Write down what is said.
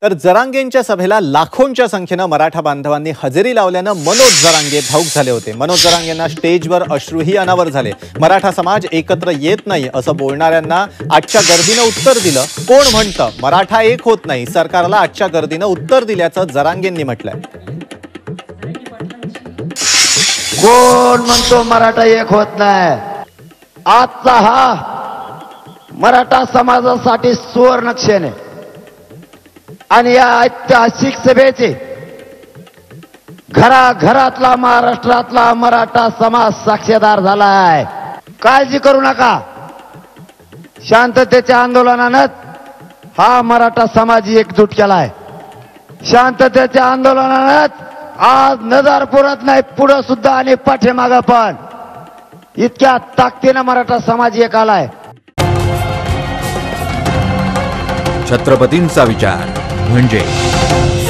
तर जरांगेंच्या सभेला लाखोंच्या संख्येने मराठा बांधवांनी हजेरी लावल्याने मनोज जरांगे भावुक झाले होते। मनोज जरांगेंना स्टेजवर अश्रूही अनावर झाले। मराठा समाज एकत्र येत नाही असं बोलणाऱ्यांना आजच्या गर्दीने उत्तर दिलं। कोण म्हणतं मराठा एक होत नाही, सरकारला आजच्या गर्दीने उत्तर दिल्याचं जरांगेंनी म्हटलंय। कोण म्हणतो मराठा एक होत नाही? आजचा हा मराठा समाजासाठी सुवर्ण क्षण आहे आणि या ऐतिहासिक सभेचे घराघरातला महाराष्ट्रातला मराठा समाज साक्षीदार झाला आहे। काळजी करू नका, शांततेच्या आंदोलनानं हा मराठा समाज एकजूट केलाय। शांततेच्या आंदोलनानं आज नजारपुरात नाही, पुढे सुद्धा आणि पाठीमागं पण इतक्या ताकदीने मराठा समाज एक आलाय। छत्रपतींचा विचार म्हणजे